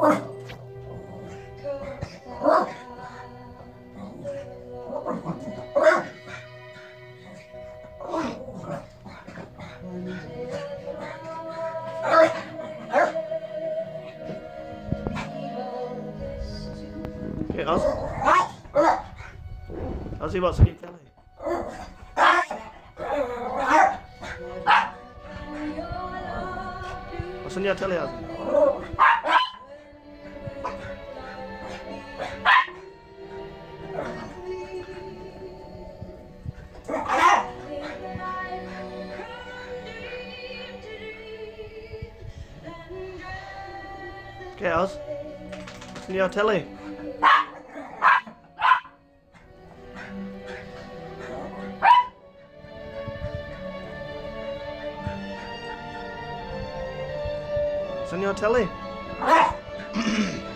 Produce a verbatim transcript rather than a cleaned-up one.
Okay, Oz. Ozzy, what's on your telly? What's on your telly, Ozzy? Okay, Oz. What's on your telly? What's on your telly?